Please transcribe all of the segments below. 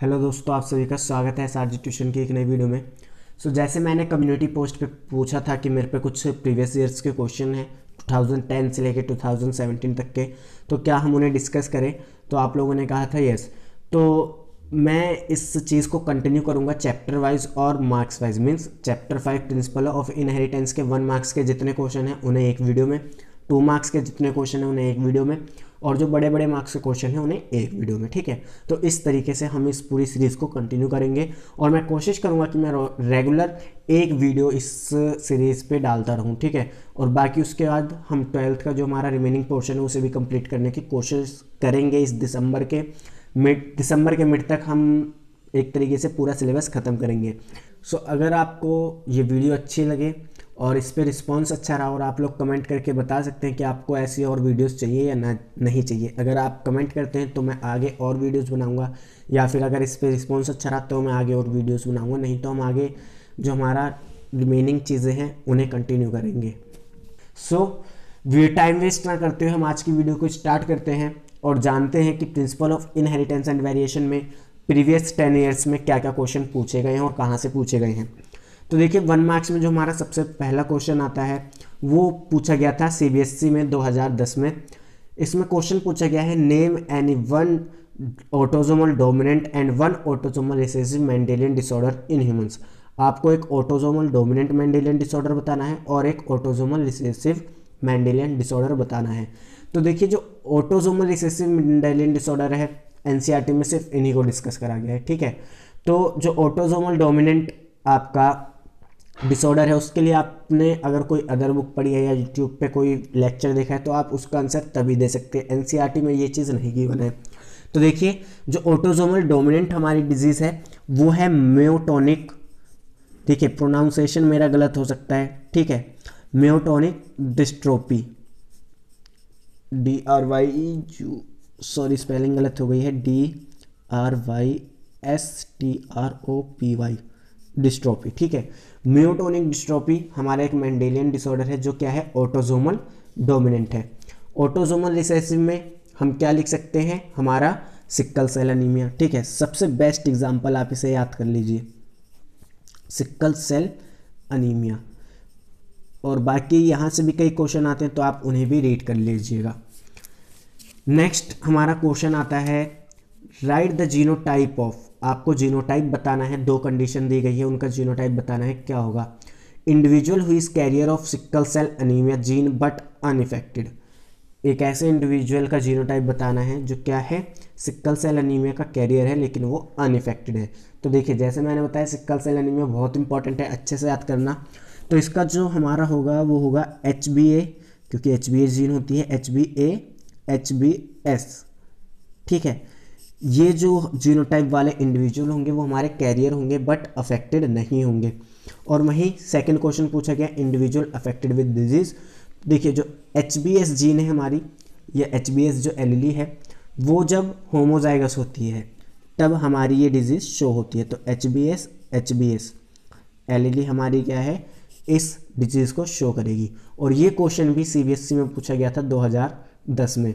Hello दोस्तों, आप सभी का स्वागत है एसआरजी ट्यूशन की एक नई वीडियो में। जैसे मैंने कम्युनिटी पोस्ट पे पूछा था कि मेरे पे कुछ प्रीवियस ईयर्स के क्वेश्चन हैं 2010 से लेके 2017 तक के, तो क्या हम उन्हें डिस्कस करें। तो आप लोगों ने कहा था यस। तो मैं इस चीज़ को कंटिन्यू करूँगा चैप्टर वाइज और marks wise. Means chapter 5 principle of inheritance के 1 मार्क्स के जितने क्वेश्चन हैं उन्हें एक वीडियो में, 2 मार्क्स के जितने क्वेश्चन हैं उन्हें एक वीडियो में, और जो बड़े बड़े मार्क्स के क्वेश्चन हैं उन्हें एक वीडियो में। ठीक है, तो इस तरीके से हम इस पूरी सीरीज़ को कंटिन्यू करेंगे और मैं कोशिश करूंगा कि मैं रेगुलर एक वीडियो इस सीरीज़ पे डालता रहूं। ठीक है, और बाकी उसके बाद हम 12th का जो हमारा रिमेनिंग पोर्शन है उसे भी कंप्लीट करने की कोशिश करेंगे। इस दिसंबर के मिड तक हम एक तरीके से पूरा सिलेबस ख़त्म करेंगे। अगर आपको ये वीडियो अच्छी लगे और इस पर रिस्पॉन्स अच्छा रहा और आप लोग कमेंट करके बता सकते हैं कि आपको ऐसी और वीडियोस चाहिए या नहीं चाहिए। अगर आप कमेंट करते हैं तो मैं आगे और वीडियोस बनाऊंगा, या फिर अगर इस पर रिस्पॉन्स अच्छा रहा तो मैं आगे और वीडियोस बनाऊंगा, नहीं तो हम आगे जो हमारा रिमेनिंग चीज़ें हैं उन्हें कंटिन्यू करेंगे। टाइम वेस्ट ना करते हुए हम आज की वीडियो को स्टार्ट करते हैं और जानते हैं कि principle of inheritance and variation में प्रीवियस 10 ईयर्स में क्या क्या क्वेश्चन पूछे गए हैं और कहाँ से पूछे गए हैं। तो देखिए 1 मार्क्स में जो हमारा सबसे पहला क्वेश्चन आता है वो पूछा गया था सीबीएसई में 2010 में। इसमें क्वेश्चन पूछा गया है name any one autosomal dominant and one autosomal recessive Mendelian disorder in humans. आपको एक ऑटोसोमल डोमिनेंट मेंडेलियन डिसऑर्डर बताना है और एक ऑटोसोमल रिसेसिव मेंडेलियन डिसऑर्डर बताना है। तो देखिए जो ऑटोसोमल रिसेसिव मेंडेलियन डिसऑर्डर है एनसीईआरटी में सिर्फ इन्हीं को डिस्कस करा गया है। ठीक है, तो जो ऑटोसोमल डोमिनेंट आपका डिसऑर्डर है उसके लिए आपने अगर कोई अदर बुक पढ़ी है या यूट्यूब पे कोई लेक्चर देखा है तो आप उसका आंसर तभी दे सकते हैं। एनसीईआरटी में ये चीज़ नहीं गिवन है। तो देखिए जो ऑटोसोमल डोमिनेंट हमारी डिजीज़ है वो है म्योटोनिक। ठीक है, प्रोनाउंसिएशन मेरा गलत हो सकता है। ठीक है, म्योटोनिक डिस्ट्रोपी, सॉरी स्पेलिंग गलत हो गई है, DRYSTROPY डिस्ट्रोपी। ठीक है, म्योटोनिक डिस्ट्रोपी हमारा एक मेंडेलियन डिसऑर्डर है जो क्या है ऑटोसोमल डोमिनेंट है। ऑटोसोमल रिसेसिव में हम क्या लिख सकते हैं, हमारा सिक्कल सेल अनीमिया। ठीक है, सबसे बेस्ट एग्जांपल आप इसे याद कर लीजिए, सिक्कल सेल अनीमिया। और बाकी यहाँ से भी कई क्वेश्चन आते हैं तो आप उन्हें भी रीड कर लीजिएगा। नेक्स्ट हमारा क्वेश्चन आता है राइट द जीनोटाइप ऑफ। आपको जीनोटाइप बताना है, 2 कंडीशन दी गई है, उनका जीनोटाइप बताना है। क्या होगा, individual who is carrier of sickle cell anaemia gene but unaffected. एक ऐसे इंडिविजुअल का जीनोटाइप बताना है जो क्या है, सिक्कल सेल अनीमिया का कैरियर है लेकिन वो अनइफेक्टेड है। तो देखिए जैसे मैंने बताया सिक्कल सेल अनीमिया बहुत इंपॉर्टेंट है, अच्छे से याद करना। तो इसका जो हमारा होगा वो होगा HbA, क्योंकि HbA जीन होती है, HbA HbS। ठीक है, ये जो जीनोटाइप वाले इंडिविजुअल होंगे वो हमारे कैरियर होंगे बट अफेक्टेड नहीं होंगे। और वहीं सेकंड क्वेश्चन पूछा गया इंडिविजुअल अफेक्टेड विद डिजीज। देखिए जो HbS जीन है हमारी, ये HbS जो एलीली है वो जब होमोजाइगस होती है तब हमारी ये डिजीज शो होती है। तो HbS एलीली हमारी क्या है, इस डिजीज को शो करेगी। और ये क्वेश्चन भी सीबीएसई में पूछा गया था 2010 में।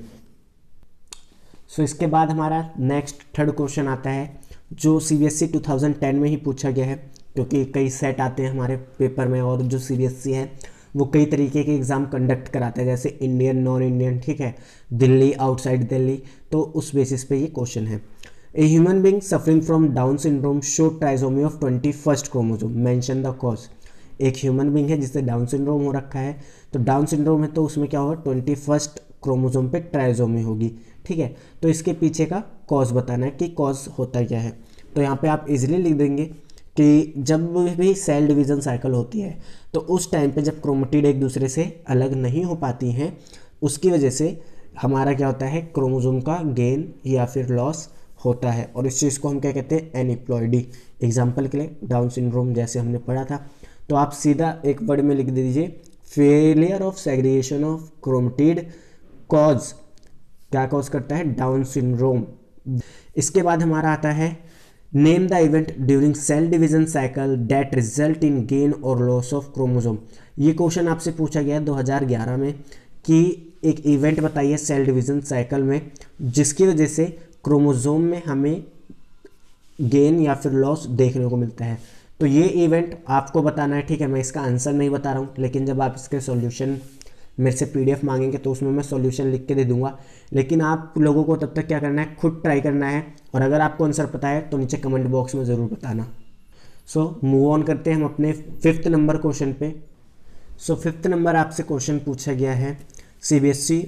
इसके बाद हमारा नेक्स्ट थर्ड क्वेश्चन आता है जो सीबीएसई 2010 में ही पूछा गया है, क्योंकि कई सेट आते हैं हमारे पेपर में और जो सीबीएसई है वो कई तरीके के एग्ज़ाम कंडक्ट कराता है, जैसे इंडियन, नॉन इंडियन, ठीक है, दिल्ली, आउटसाइड दिल्ली। तो उस बेसिस पे ये क्वेश्चन है। A human being suffering from Down syndrome show trisomy of 21st chromosome, mention the cause. एक ह्यूमन बीइंग है जिससे डाउन सिंड्रोम हो रखा है, तो डाउन सिंड्रोम है तो उसमें क्या होगा, 21st क्रोमोसोम पे ट्राइसोमी होगी। ठीक है, तो इसके पीछे का कॉज बताना है कि कॉज होता क्या है। तो यहाँ पे आप इजीली लिख देंगे कि जब भी सेल डिवीज़न साइकिल होती है तो उस टाइम पे जब क्रोमेटिड एक दूसरे से अलग नहीं हो पाती हैं उसकी वजह से हमारा क्या होता है, क्रोमोसोम का गेन या फिर लॉस होता है। और इस चीज़ को हम क्या कहते हैं, एनिप्लॉइडी। एग्जाम्पल के लिए डाउन सिंड्रोम जैसे हमने पढ़ा था, तो आप सीधा एक वर्ड में लिख दीजिए failure of segregation of chromatid cause, क्या कॉज करता है, डाउन सिंड्रोम। इसके बाद हमारा आता है name the event during cell division cycle that result in gain or loss of chromosome. ये क्वेश्चन आपसे पूछा गया 2011 में कि एक इवेंट बताइए सेल डिवीजन साइकिल में जिसकी वजह से क्रोमोसोम में हमें गेन या फिर लॉस देखने को मिलता है। तो ये इवेंट आपको बताना है, ठीक है। मैं इसका आंसर नहीं बता रहा हूँ, लेकिन जब आप इसके सॉल्यूशन मेरे से PDF मांगेंगे तो उसमें मैं सॉल्यूशन लिख के दे दूंगा। लेकिन आप लोगों को तब तक क्या करना है, खुद ट्राई करना है, और अगर आपको आंसर पता है तो नीचे कमेंट बॉक्स में ज़रूर बताना। सो मूव ऑन करते हैं हम अपने 5th नंबर क्वेश्चन पे। सो 5th नंबर आपसे क्वेश्चन पूछा गया है CBSE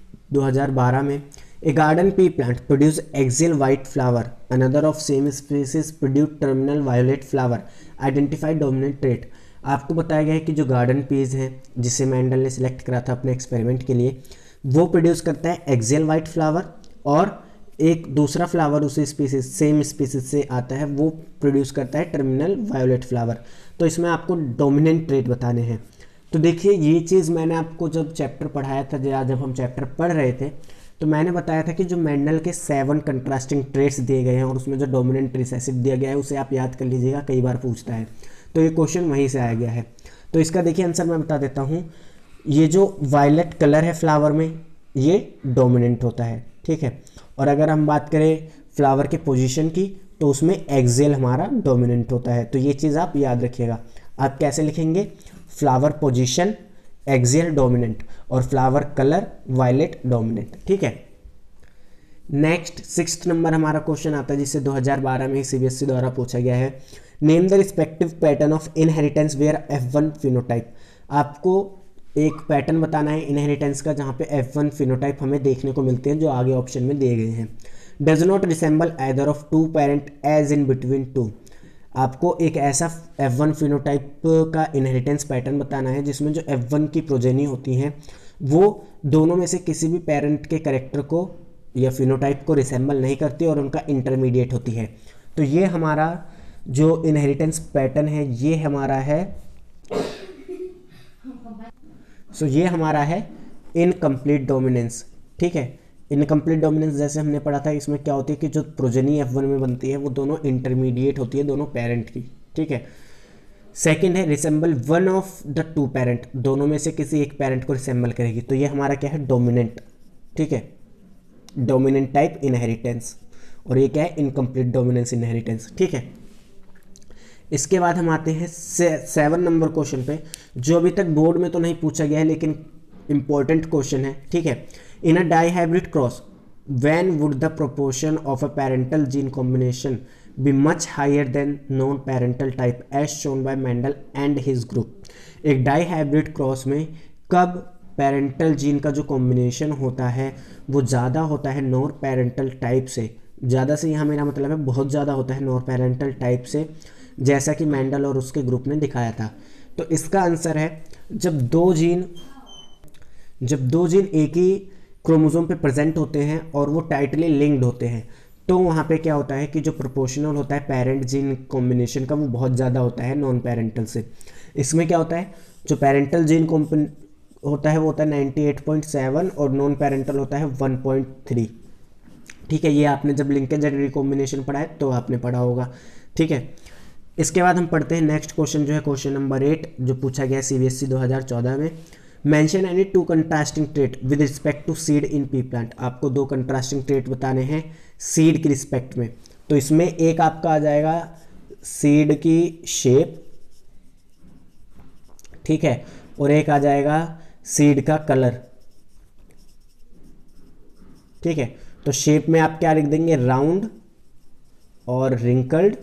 2012 में। A garden pea plant produce axial white flower, another of same species produce terminal violet flower, identify dominant trait. आपको बताया गया है कि जो गार्डन पीज है जिसे मैंडल ने सिलेक्ट करा था अपने एक्सपेरिमेंट के लिए, वो प्रोड्यूस करता है एक्सियल वाइट फ्लावर, और एक दूसरा फ्लावर उसी स्पीसीज सेम स्पीसीज से आता है वो प्रोड्यूस करता है टर्मिनल वायोलेट फ्लावर। तो इसमें आपको डोमिनेंट ट्रेट बताने हैं। तो देखिए ये चीज़ मैंने आपको जब चैप्टर पढ़ाया था, जब हम चैप्टर पढ़ रहे थे, तो मैंने बताया था कि जो मैंडल के 7 कंट्रास्टिंग ट्रेट्स दिए गए हैं और उसमें जो डोमिनेंट रिसेसिव दिया गया है उसे आप याद कर लीजिएगा, कई बार पूछता है। तो ये क्वेश्चन वहीं से आया गया है। तो इसका देखिए आंसर मैं बता देता हूँ। ये जो वायलेट कलर है फ्लावर में, ये डोमिनेंट होता है, ठीक है। और अगर हम बात करें फ्लावर के पोजीशन की, तो उसमें एक्सेल हमारा डोमिनेंट होता है। तो ये चीज़ आप याद रखिएगा। आप कैसे लिखेंगे, फ्लावर पोजीशन एक्सियल डोमिनेंट और फ्लावर कलर वायलेट डोमिनेंट, ठीक है। नेक्स्ट 6th नंबर हमारा क्वेश्चन आता है जिसे 2012 में CBSE द्वारा पूछा गया है। Name the respective pattern of inheritance where F1 phenotype. आपको एक पैटर्न बताना है इनहेरिटेंस का जहाँ पे F1 फिनोटाइप हमें देखने को मिलते हैं, जो आगे ऑप्शन में दिए गए हैं। Does not resemble either of two parent as in between two. आपको एक ऐसा F1 फिनोटाइप का इनहेरिटेंस पैटर्न बताना है जिसमें जो F1 की प्रोजेनी होती हैं वो दोनों में से किसी भी पेरेंट के कैरेक्टर को या फिनोटाइप को रिसेंबल नहीं करती और उनका इंटरमीडिएट होती है। तो ये हमारा जो इनहेरिटेंस पैटर्न है ये हमारा है ये हमारा है इनकम्प्लीट डोमिनेंस, ठीक है। इनकम्प्लीट डोमिनेंस जैसे हमने पढ़ा था, इसमें क्या होती है कि जो प्रोजेनी F1 में बनती है वो दोनों इंटरमीडिएट होती है दोनों पेरेंट की, ठीक है। सेकंड है resemble one of the two parent, दोनों में से किसी एक पेरेंट को रिसेंबल करेगी। तो ये हमारा क्या है, डोमिनेंट, ठीक है, डोमिनेंट टाइप इनहेरिटेंस। और ये क्या है, इनकम्प्लीट डोमिनेंस इनहेरिटेंस, ठीक है। इसके बाद हम आते हैं 7 नंबर क्वेश्चन पे, जो अभी तक बोर्ड में तो नहीं पूछा गया है लेकिन इंपॉर्टेंट क्वेश्चन है, ठीक है। In a dihybrid cross when would the proportion of a parental gene combination be much higher than non parental type as shown by Mendel and his group. एक डाई हाइब्रिड क्रॉस में कब parental gene का जो combination होता है वो ज़्यादा होता है नॉन पेरेंटल टाइप से। ज़्यादा से यहाँ मेरा मतलब है बहुत ज़्यादा होता है नॉन पेरेंटल टाइप से, जैसा कि मेंडल और उसके ग्रुप ने दिखाया था। तो इसका आंसर है जब दो जीन एक ही क्रोमोसोम पे प्रेजेंट होते हैं और वो टाइटली लिंक्ड होते हैं, तो वहाँ पे क्या होता है कि जो प्रोपोर्शनल होता है पेरेंट जीन कॉम्बिनेशन का वो बहुत ज़्यादा होता है नॉन पेरेंटल से। इसमें क्या होता है, जो पेरेंटल जीन होता है वो होता है 98.7 और नॉन पेरेंटल होता है 1.3, ठीक है। ये आपने जब लिंकेज एंड रिकॉम्बिनेशन पढ़ा है तो आपने पढ़ा होगा, ठीक है। इसके बाद हम पढ़ते हैं नेक्स्ट क्वेश्चन, जो है क्वेश्चन नंबर 8, जो पूछा गया CBSE 2014 में। Mention any two contrasting trait with respect to seed in pea plant. आपको 2 कंट्रास्टिंग ट्रेट बताने हैं सीड की रिस्पेक्ट में। तो इसमें एक आपका आ जाएगा सीड की शेप, ठीक है, और एक आ जाएगा सीड का कलर, ठीक है। तो शेप में आप क्या लिख देंगे, राउंड और रिंकल्ड,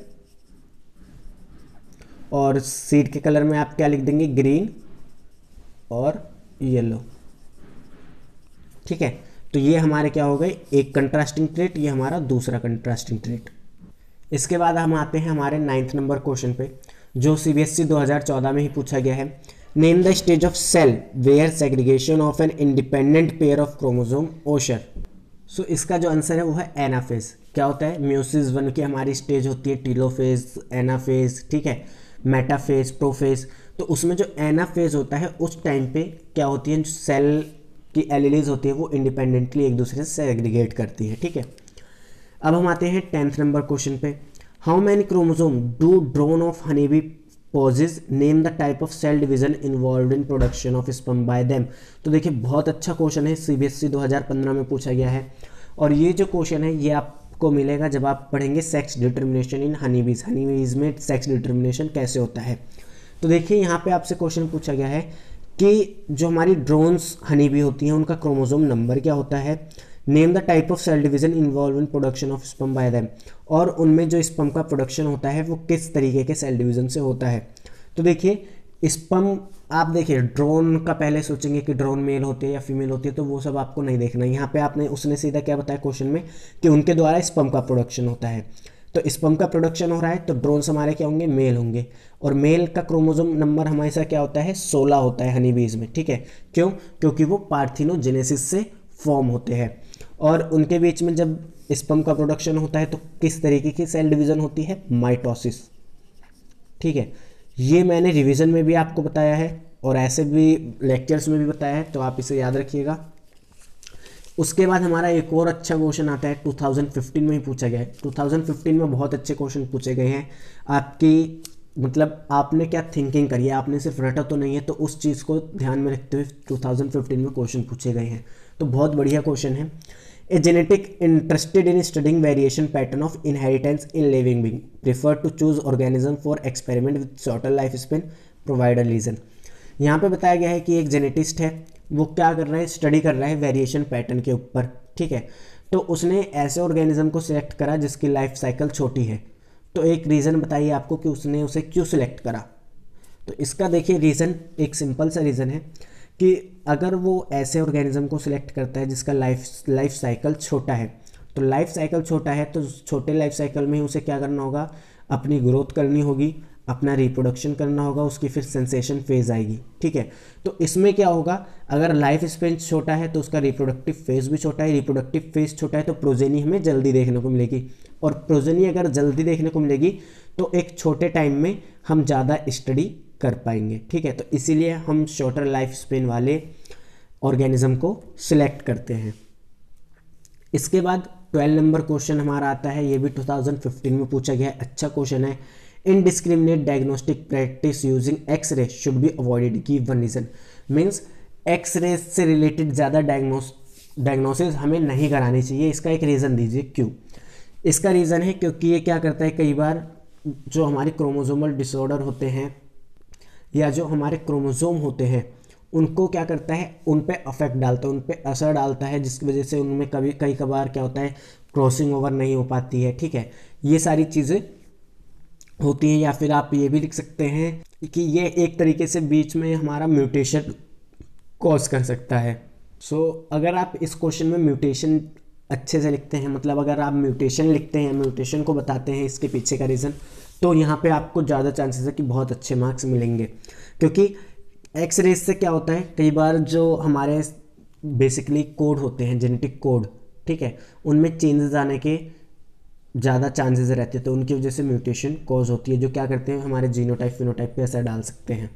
और सीड के कलर में आप क्या लिख देंगे, ग्रीन और येलो, ठीक है। तो ये हमारे क्या हो गए, एक कंट्रास्टिंग ट्रेट, ये हमारा दूसरा कंट्रास्टिंग ट्रेट। इसके बाद हम आते हैं हमारे 9th नंबर क्वेश्चन पे, जो CBSE 2014 में ही पूछा गया है। Name the stage of cell where segregation of an independent pair of chromosome occur. So इसका जो आंसर है वो है एनाफेज। क्या होता है, म्यूसिस 1 की हमारी स्टेज होती है टीलोफेज, एनाफेज, ठीक है, मेटाफेज, प्रोफेज। तो उसमें जो एनाफेज होता है उस टाइम पे क्या होती है, जो सेल की एलिलीज होती है वो इंडिपेंडेंटली एक दूसरे से सेग्रीगेट करती है, ठीक है। अब हम आते हैं 10th नंबर क्वेश्चन पे। How many chromosome do drone of honeybee possess, name the type of cell division involve in production of sperm by them. तो देखिए बहुत अच्छा क्वेश्चन है, CBSE 2015 में पूछा गया है। और ये जो क्वेश्चन है ये आप आपको मिलेगा जब आप पढ़ेंगे सेक्स डिटर्मिनेशन इन हनी बीज। हनी बीज में सेक्स डिटर्मिनेशन कैसे होता है। तो देखिए यहाँ पे आपसे क्वेश्चन पूछा गया है कि जो हमारी ड्रोन्स हनी बी होती हैं उनका क्रोमोसोम नंबर क्या होता है। Name the type of cell division involve in production of sperm by them, और उनमें जो स्पर्म का प्रोडक्शन होता है वो किस तरीके के सेल डिवीजन से होता है। तो देखिए स्पर्म, आप देखिए ड्रोन का पहले सोचेंगे कि ड्रोन मेल होते हैं या फीमेल होती है, तो वो सब आपको नहीं देखना। यहाँ पे आपने उसने सीधा क्या बताया क्वेश्चन में कि उनके द्वारा स्पर्म का प्रोडक्शन होता है। तो स्पर्म का प्रोडक्शन हो रहा है तो ड्रोन्स हमारे क्या होंगे, मेल होंगे। और मेल का क्रोमोसोम नंबर हमेशा क्या होता है, 16 होता है हनी बीज में, ठीक है। क्यों? क्योंकि वो पार्थिनोजेनेसिस से फॉर्म होते हैं। और उनके बीच में जब स्पर्म का प्रोडक्शन होता है तो किस तरीके की सेल डिवीजन होती है, माइटोसिस, ठीक है। ये मैंने रिवीजन में भी आपको बताया है और ऐसे भी लेक्चर्स में भी बताया है, तो आप इसे याद रखिएगा। उसके बाद हमारा एक और अच्छा क्वेश्चन आता है 2015 में ही पूछा गया है। 2015 में बहुत अच्छे क्वेश्चन पूछे गए हैं। आपकी मतलब आपने क्या थिंकिंग करी है, आपने सिर्फ रटा तो नहीं है, तो उस चीज़ को ध्यान में रखते हुए 2015 में क्वेश्चन पूछे गए हैं। तो बहुत बढ़िया क्वेश्चन है। A genetic interested in studying variation pattern of inheritance in living being prefer to choose organism for experiment with shorter life span provide a reason. यहाँ पे बताया गया है कि एक जेनेटिस्ट है, वो क्या कर रहा है, स्टडी कर रहा है वेरिएशन पैटर्न के ऊपर, ठीक है। तो उसने ऐसे ऑर्गेनिज्म को सिलेक्ट करा जिसकी लाइफ साइकिल छोटी है। तो एक रीज़न बताइए आपको कि उसने उसे क्यों सिलेक्ट करा। तो इसका देखिए रीज़न, एक सिंपल सा रीज़न है कि अगर वो ऐसे ऑर्गेनिज्म को सिलेक्ट करता है जिसका लाइफ साइकिल छोटा है, तो लाइफ साइकिल छोटा है तो छोटे लाइफ साइकिल में ही उसे क्या करना होगा, अपनी ग्रोथ करनी होगी, अपना रिप्रोडक्शन करना होगा, उसकी फिर सेंसेशन फेज आएगी, ठीक है। तो इसमें क्या होगा, अगर लाइफ स्पेन छोटा है तो उसका रिप्रोडक्टिव फेज भी छोटा है, रिप्रोडक्टिव फेज छोटा है तो प्रोजेनी हमें जल्दी देखने को मिलेगी, और प्रोजेनी अगर जल्दी देखने को मिलेगी तो एक छोटे टाइम में हम ज़्यादा स्टडी कर पाएंगे, ठीक है। तो इसीलिए हम शॉर्टर लाइफ स्पेन वाले ऑर्गेनिज्म को सिलेक्ट करते हैं। इसके बाद 12 नंबर क्वेश्चन हमारा आता है, ये भी 2015 में पूछा गया है, अच्छा क्वेश्चन है। Indiscriminate diagnostic practice using X ray should be avoided, give one reason. Means X ray से रिलेटेड ज़्यादा डायग्नोसिस हमें नहीं करानी चाहिए, इसका एक रीज़न दीजिए क्यों। इसका रीज़न है क्योंकि ये क्या करता है, कई बार जो हमारे क्रोमोसोमल डिसऑर्डर होते हैं या जो हमारे क्रोमोसोम होते हैं उनको क्या करता है, उन पे अफेक्ट डालता है, उन पे असर डालता है, जिसकी वजह से उनमें कई कभार क्या होता है, क्रॉसिंग ओवर नहीं हो पाती है, ठीक है। ये सारी चीज़ें होती हैं। या फिर आप ये भी लिख सकते हैं कि ये एक तरीके से बीच में हमारा म्यूटेशन कॉज कर सकता है। सो अगर आप इस क्वेश्चन में म्यूटेशन अच्छे से लिखते हैं, मतलब अगर आप म्यूटेशन लिखते हैं, म्यूटेशन को बताते हैं इसके पीछे का रीज़न, तो यहाँ पे आपको ज़्यादा चांसेस है कि बहुत अच्छे मार्क्स मिलेंगे। क्योंकि एक्स रेज से क्या होता है, कई बार जो हमारे बेसिकली कोड होते हैं, जेनेटिक कोड, ठीक है, उनमें चेंजेस आने के ज़्यादा चांसेस रहते हैं, तो उनकी वजह से म्यूटेशन कॉज होती है, जो क्या करते हैं, हमारे जीनोटाइप फिनोटाइप पे असर डाल सकते हैं।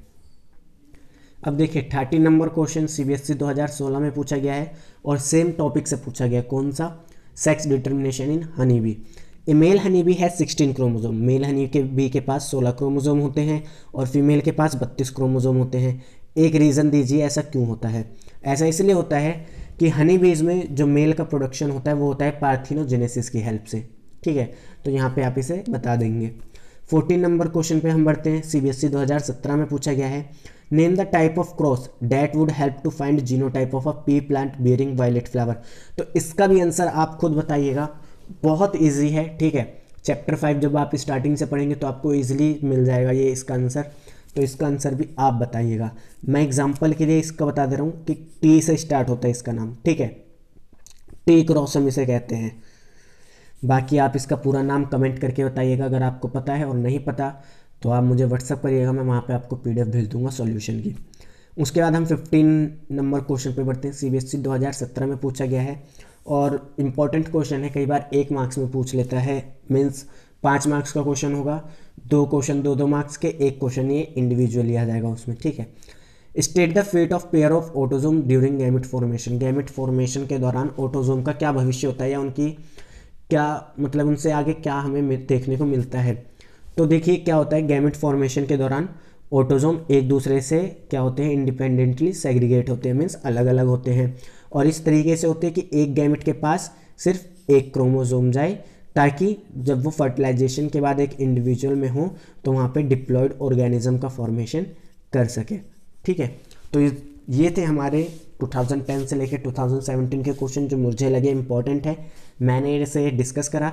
अब देखिए 30 नंबर क्वेश्चन CBSE 2016 में पूछा गया है और सेम टॉपिक से पूछा गया, कौन सा, sex determination in honey bee. A male honey bee है 16 क्रोमोसोम, मेल हनी के बी के पास 16 क्रोमोसोम होते हैं और फीमेल के पास 32 क्रोमोसोम होते हैं। एक रीज़न दीजिए ऐसा क्यों होता है। ऐसा इसलिए होता है कि हनी बीज में जो मेल का प्रोडक्शन होता है वो होता है पार्थिनोजेनेसिस की हेल्प से, ठीक है। तो यहाँ पे आप इसे बता देंगे। 14 नंबर क्वेश्चन पे हम बढ़ते हैं, CBSE 2017 में पूछा गया है। Name the type of cross that would help to find genotype of a pea plant bearing violet flower. तो इसका भी आंसर आप खुद बताइएगा, बहुत ईजी है, ठीक है। चैप्टर 5 जब आप स्टार्टिंग से पढ़ेंगे तो आपको ईजिली मिल जाएगा ये इसका आंसर। तो इसका आंसर भी आप बताइएगा। मैं एग्जाम्पल के लिए इसका बता दे रहा हूँ कि टी से स्टार्ट होता है इसका नाम, ठीक है, टी क्रॉस हम इसे कहते हैं। बाकी आप इसका पूरा नाम कमेंट करके बताइएगा अगर आपको पता है, और नहीं पता तो आप मुझे व्हाट्सअप करिएगा, मैं वहाँ पे आपको PDF भेज दूंगा सॉल्यूशन की। उसके बाद हम 15 नंबर क्वेश्चन पे बढ़ते हैं। CBSE 2017 में पूछा गया है और इम्पॉर्टेंट क्वेश्चन है, कई बार 1 मार्क्स में पूछ लेता है, मीन्स 5 मार्क्स का क्वेश्चन होगा, 2 क्वेश्चन 2-2 मार्क्स के, 1 क्वेश्चन ये इंडिविजुअली आ जाएगा उसमें, ठीक है। State the fate of pair of autosome during gamete formation. Gamete formation के दौरान ऑटोजोम का क्या भविष्य होता है या उनकी क्या मतलब उनसे आगे क्या हमें देखने को मिलता है। तो देखिए क्या होता है, गैमेट फॉर्मेशन के दौरान ऑटोजोम एक दूसरे से क्या होते हैं, इंडिपेंडेंटली सेग्रीगेट होते हैं, मीन्स अलग अलग होते हैं। और इस तरीके से होते हैं कि एक गैमेट के पास सिर्फ एक क्रोमोसोम जाए, ताकि जब वो फर्टिलाइजेशन के बाद एक इंडिविजुअल में हो तो वहाँ पे डिप्लॉयड ऑर्गेनिज्म का फॉर्मेशन कर सके। ठीक है, तो ये थे हमारे 2010 से लेकर 2017 के क्वेश्चन जो मुझे लगे इंपॉर्टेंट है, मैंने इसे डिस्कस करा।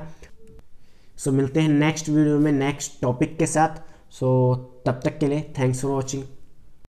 सो मिलते हैं नेक्स्ट वीडियो में नेक्स्ट टॉपिक के साथ। सो तब तक के लिए थैंक्स फॉर वॉचिंग।